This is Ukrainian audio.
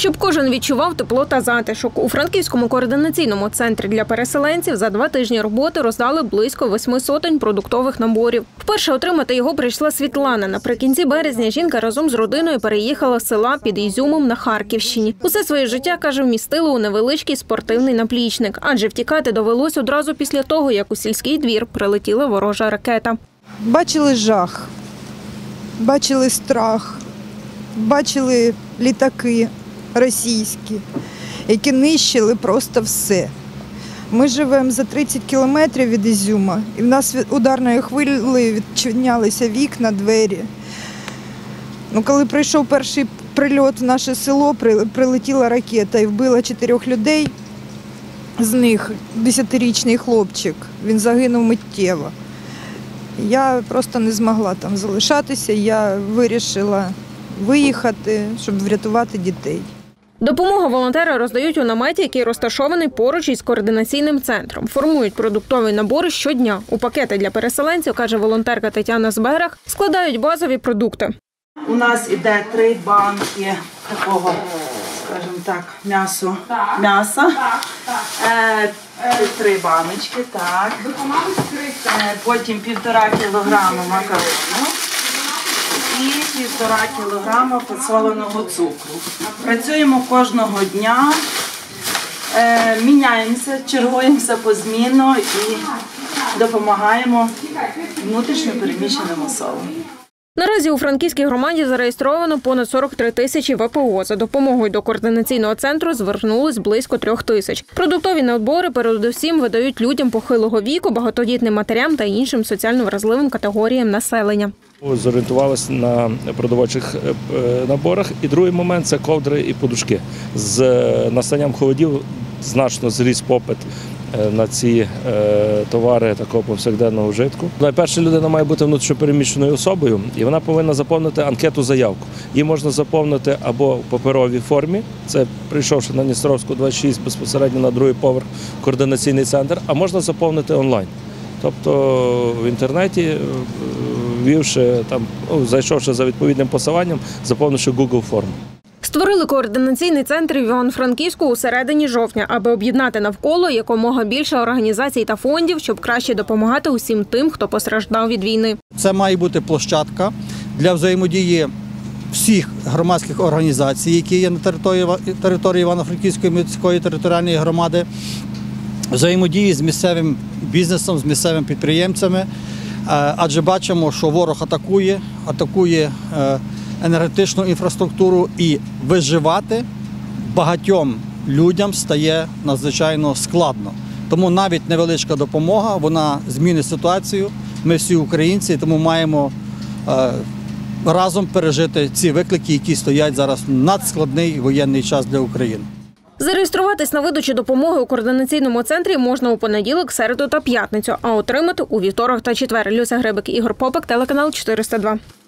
Щоб кожен відчував тепло та затишок, у Франківському координаційному центрі для переселенців за 2 тижні роботи роздали близько 800 продуктових наборів. Вперше отримати його прийшла Світлана. Наприкінці березня жінка разом з родиною переїхала з села під Ізюмом на Харківщині. Усе своє життя, каже, вмістила у невеличкий спортивний наплічник, адже втікати довелось одразу після того, як у сільський двір прилетіла ворожа ракета. Бачили жах, бачили страх, бачили літаки російські, які нищили просто все. Ми живемо за 30 кілометрів від Ізюма, і в нас ударною хвилею відчинялися вікна, двері. Коли прийшов перший прильот в наше село, прилетіла ракета і вбила 4 людей. З них 10-річний хлопчик, він загинув миттєво. Я просто не змогла там залишатися, я вирішила виїхати, щоб врятувати дітей. Допомогу волонтери роздають у наметі, який розташований поруч із координаційним центром. Формують продуктові набори щодня. У пакети для переселенців, каже волонтерка Тетяна Зберег, складають базові продукти. У нас іде 3 банки такого, скажімо так, м'яса. 3 баночки, так. Потім 1,5 кілограма макарону і 1,5 кілограма посоленого цукру. Працюємо кожного дня, міняємося, чергуємося позмінно і допомагаємо внутрішньо переміщеним особам. Наразі у Франківській громаді зареєстровано понад 43 тисячі ВПО. За допомогою до координаційного центру звернулись близько 3 тисяч. Продуктові набори передусім видають людям похилого віку, багатодітним матерям та іншим соціально вразливим категоріям населення. Зорієнтувалися на продовольчих наборах. І другий момент – це ковдри і подушки. З настанням холодів значно зріс попит на ці товари такого повсякденного вжитку. Найперше, людина має бути внутрішньопереміщеною особою, і вона повинна заповнити анкету-заявку. Її можна заповнити або в паперовій формі, це прийшовши на Дністровську, 26, безпосередньо на 2-й поверх координаційний центр, а можна заповнити онлайн. Тобто в інтернеті, зайшовши за відповідним посиланням, заповнивши Google форму. Створили координаційний центр в Івано-Франківську у середині жовтня, аби об'єднати навколо якомога більше організацій та фондів, щоб краще допомагати усім тим, хто постраждав від війни. Це має бути площадка для взаємодії всіх громадських організацій, які є на території Івано-Франківської міської територіальної громади, взаємодії з місцевим бізнесом, з місцевими підприємцями, адже бачимо, що ворог атакує енергетичну інфраструктуру, і виживати багатьом людям стає надзвичайно складно. Тому навіть невеличка допомога, вона змінить ситуацію. Ми всі українці, тому маємо разом пережити ці виклики, які стоять зараз в надскладний воєнний час для України. Зареєструватись на видачу допомоги у координаційному центрі можна у понеділок, середу та п'ятницю, а отримати у вівторок та четвер. Люся Грибик, Ігор Попик, телеканал 402.